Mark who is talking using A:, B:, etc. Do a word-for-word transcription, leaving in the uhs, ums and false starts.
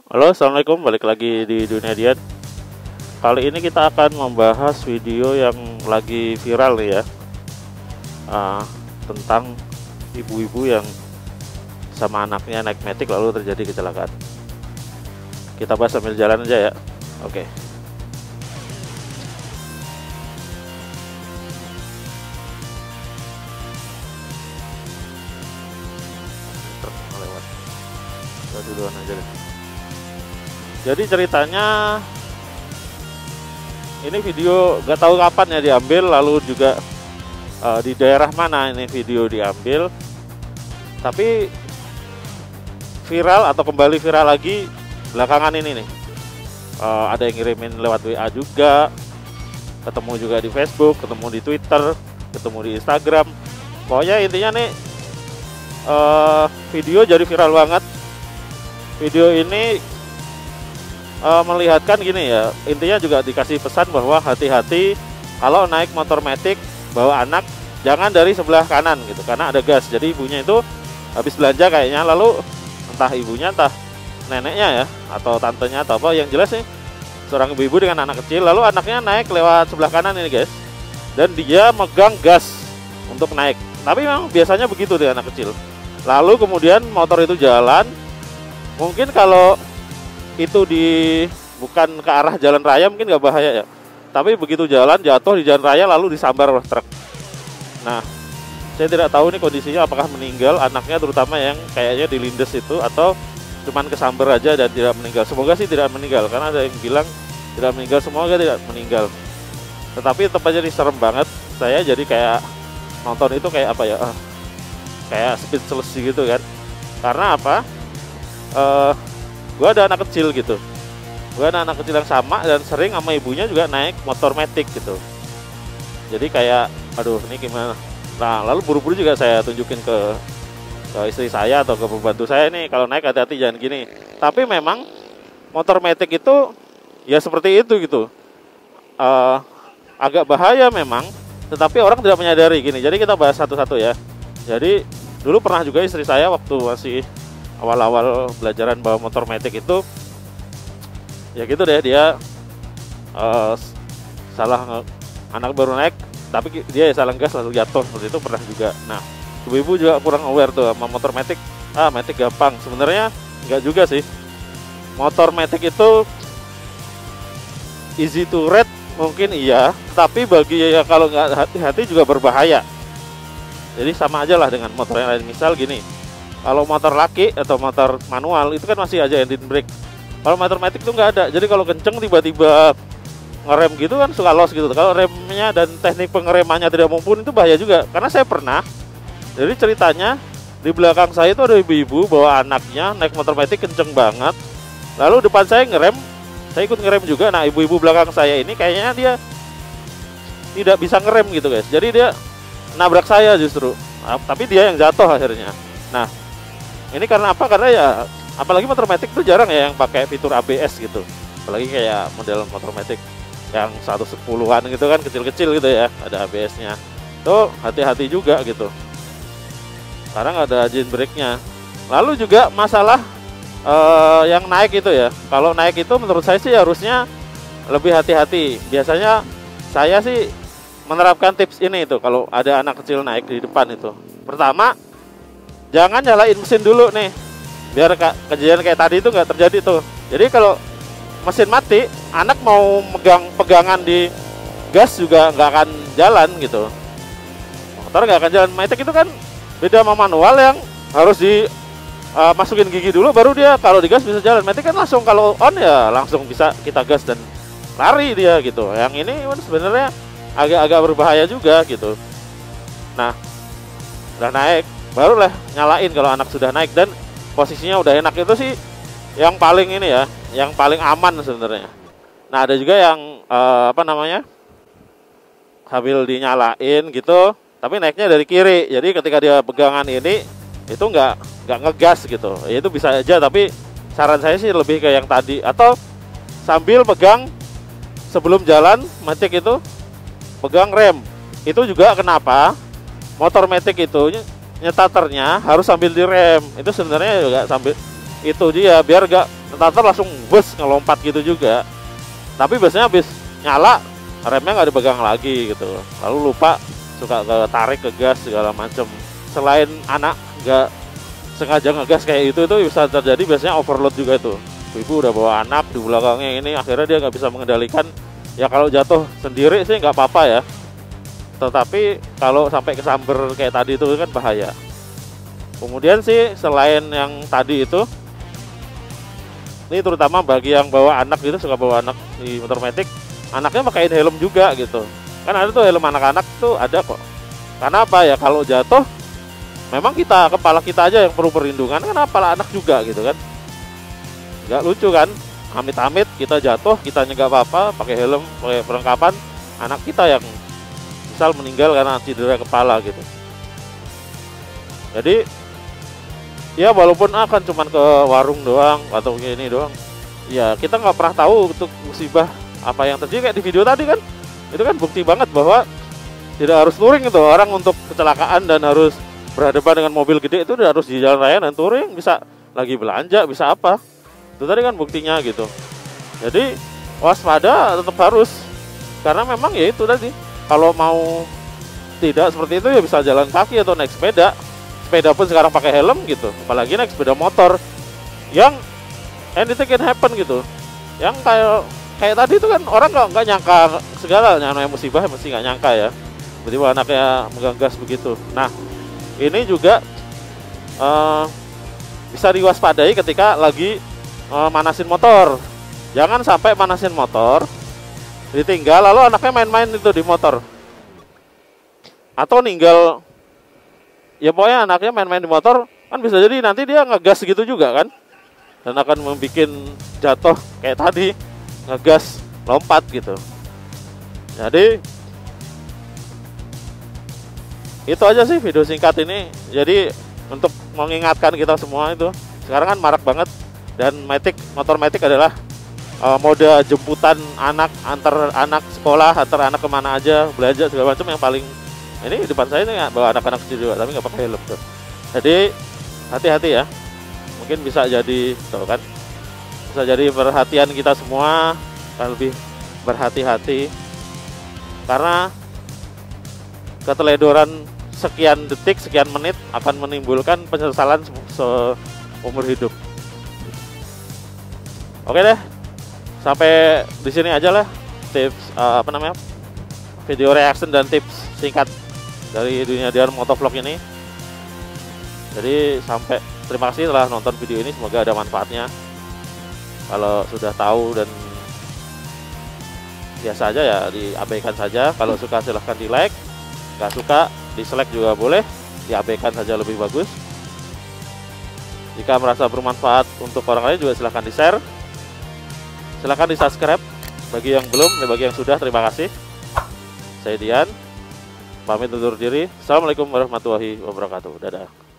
A: Halo, assalamualaikum. Balik lagi di Dunia Dian. Kali ini kita akan membahas video yang lagi viral nih ya, uh, tentang ibu-ibu yang sama anaknya naik matic lalu terjadi kecelakaan. Kita bahas sambil jalan aja ya. Oke. Lewat. Kita duluan aja deh. Jadi ceritanya ini video gak tahu kapan ya diambil, lalu juga uh, di daerah mana ini video diambil, tapi viral atau kembali viral lagi belakangan ini nih. Uh, ada yang ngirimin lewat W A juga, ketemu juga di Facebook, ketemu di Twitter, ketemu di Instagram. Pokoknya intinya nih uh, video jadi viral banget. Video ini Uh, melihatkan gini ya, intinya juga dikasih pesan bahwa hati-hati kalau naik motor matic bawa anak, jangan dari sebelah kanan gitu, karena ada gas. Jadi ibunya itu habis belanja kayaknya, lalu entah ibunya entah neneknya ya atau tantenya atau apa, yang jelas nih seorang ibu-ibu dengan anak kecil, lalu anaknya naik lewat sebelah kanan ini guys, dan dia megang gas untuk naik. Tapi memang biasanya begitu dengan anak kecil. Lalu kemudian motor itu jalan, mungkin kalau itu di bukan ke arah jalan raya mungkin nggak bahaya ya, tapi begitu jalan jatuh di jalan raya lalu disambar oleh truk. Nah, saya tidak tahu nih kondisinya apakah meninggal anaknya, terutama yang kayaknya dilindes itu, atau cuman kesambar aja dan tidak meninggal. Semoga sih tidak meninggal, karena ada yang bilang tidak meninggal, semoga tidak meninggal. Tetapi tetap aja nih serem banget. Saya jadi kayak nonton itu kayak apa ya, uh, kayak speechless gitu kan. Karena apa? Uh, gue ada anak kecil gitu, gue ada anak kecil yang sama dan sering sama ibunya juga naik motor matic gitu. Jadi kayak aduh ini gimana. Nah lalu buru-buru juga saya tunjukin ke, ke istri saya atau ke pembantu saya, nih kalau naik hati-hati jangan gini. Tapi memang motor matic itu ya seperti itu gitu, uh, agak bahaya memang, tetapi orang tidak menyadari gini. Jadi kita bahas satu-satu ya. Jadi dulu pernah juga istri saya waktu masih awal-awal belajaran bawa motor matic itu ya gitu deh, dia uh, salah, anak baru naik tapi dia ya salah gas lalu jatuh, seperti itu pernah juga. Nah ibu-ibu juga kurang aware tuh sama motor matic. Ah matic gampang, sebenarnya enggak juga sih. Motor matic itu easy to ride mungkin iya, tapi bagi ya kalau nggak hati-hati juga berbahaya. Jadi sama aja lah dengan motor yang lain. Misal gini, kalau motor laki atau motor manual itu kan masih aja engine brake. Kalau motor matic itu nggak ada. Jadi kalau kenceng tiba-tiba ngerem gitu kan suka loss gitu. Kalau remnya dan teknik pengeremannya tidak mumpuni itu bahaya juga. Karena saya pernah. Jadi ceritanya di belakang saya itu ada ibu-ibu bawa anaknya naik motor matic kenceng banget. Lalu depan saya ngerem, saya ikut ngerem juga. Nah ibu-ibu belakang saya ini kayaknya dia tidak bisa ngerem gitu guys. Jadi dia nabrak saya justru. Tapi dia yang jatuh akhirnya. Nah ini karena apa? Karena ya apalagi motor matic tuh jarang ya yang pakai fitur A B S gitu. Apalagi kayak model motor matic yang seratus sepuluhan gitu kan, kecil-kecil gitu ya, ada A B S-nya. Tuh hati-hati juga gitu. Karena nggak ada engine brake-nya. Lalu juga masalah uh, yang naik itu ya. Kalau naik itu menurut saya sih harusnya lebih hati-hati. Biasanya saya sih menerapkan tips ini itu kalau ada anak kecil naik di depan itu. Pertama, jangan nyalain mesin dulu nih, biar kejadian kayak tadi itu nggak terjadi tuh. Jadi kalau mesin mati, anak mau megang pegangan di gas juga nggak akan jalan gitu. Motor nggak akan jalan. Matic itu kan beda sama manual yang harus di uh, masukin gigi dulu baru dia kalau digas bisa jalan. Matic kan langsung kalau on ya langsung bisa kita gas dan lari dia gitu. Yang ini sebenarnya agak-agak berbahaya juga gitu. Nah udah naik barulah nyalain kalau anak sudah naik dan posisinya udah enak. Itu sih yang paling ini ya, yang paling aman sebenarnya. Nah ada juga yang uh, apa namanya sambil dinyalain gitu, tapi naiknya dari kiri. Jadi ketika dia pegangan ini itu nggak nggak ngegas gitu. Ya, itu bisa aja, tapi saran saya sih lebih ke yang tadi, atau sambil pegang sebelum jalan matic itu pegang rem. Itu juga kenapa motor matic itu nyetaternya harus sambil direm. Itu sebenarnya juga sambil itu dia biar gak starter langsung bus ngelompat gitu juga. Tapi biasanya habis nyala remnya nggak dipegang lagi gitu, lalu lupa suka ke tarik ke gas segala macem. Selain anak nggak sengaja ngegas kayak itu, itu bisa terjadi biasanya overload juga itu. Ibu udah bawa anak di belakangnya ini, akhirnya dia nggak bisa mengendalikan. Ya kalau jatuh sendiri sih nggak apa-apa ya, tetapi kalau sampai kesamber kayak tadi itu kan bahaya. Kemudian sih selain yang tadi itu, ini terutama bagi yang bawa anak gitu, suka bawa anak di motor metik, anaknya pakaiin helm juga gitu. Kan ada tuh helm anak-anak tuh ada kok. Karena apa ya, kalau jatuh memang kita, kepala kita aja yang perlu perlindungan, kan kepala anak juga gitu kan. Nggak lucu kan, amit-amit kita jatuh, kita nggak apa-apa, pakai helm, pakai perlengkapan, anak kita yang misal meninggal karena cedera kepala gitu. Jadi ya walaupun akan cuman ke warung doang atau ini doang, ya kita nggak pernah tahu untuk musibah apa yang terjadi. Kayak di video tadi kan, itu kan bukti banget bahwa tidak harus touring itu orang untuk kecelakaan dan harus berhadapan dengan mobil gede, itu udah harus di jalan raya dan touring, bisa lagi belanja, bisa apa. Itu tadi kan buktinya gitu. Jadi waspada tetap harus, karena memang ya itu tadi, kalau mau tidak seperti itu ya bisa jalan kaki atau naik sepeda. Sepeda pun sekarang pakai helm gitu, apalagi naik sepeda motor yang anything can happen gitu. Yang kayak kayak tadi itu kan orang nggak nggak nyangka segalanya, namanya musibah mesti nggak nyangka ya, tiba-tiba anaknya megang gas begitu. Nah ini juga uh, bisa diwaspadai ketika lagi uh, manasin motor. Jangan sampai manasin motor ditinggal lalu anaknya main-main itu di motor, atau ninggal. Ya pokoknya anaknya main-main di motor, kan bisa jadi nanti dia ngegas gitu juga kan, dan akan membuat jatuh kayak tadi, ngegas lompat gitu. Jadi itu aja sih video singkat ini. Jadi untuk mengingatkan kita semua, itu sekarang kan marak banget, dan Matic, motor Matic adalah uh, mode jemputan anak, antar anak sekolah, antar anak kemana aja, belajar segala macam yang paling. Ini di depan saya ini bawa anak-anak kecil juga, tapi nggak pakai helm tuh. Jadi hati-hati ya. Mungkin bisa jadi, tuh kan, bisa jadi perhatian kita semua, kan lebih berhati-hati. Karena keteledoran sekian detik, sekian menit akan menimbulkan penyesalan seumur hidup. Oke deh, sampai di sini aja lah tips uh, apa namanya video reaction dan tips singkat dari dunia Dian Motovlog ini. Jadi sampai, terima kasih telah nonton video ini, semoga ada manfaatnya. Kalau sudah tahu dan biasa aja ya diabaikan saja. Kalau suka silahkan di like, nggak suka dislike juga boleh, diabaikan saja lebih bagus. Jika merasa bermanfaat untuk orang lain juga silahkan di share, silahkan di subscribe bagi yang belum, dan bagi yang sudah terima kasih. Saya Dian, pamit undur diri. Assalamualaikum warahmatullahi wabarakatuh. Dadah.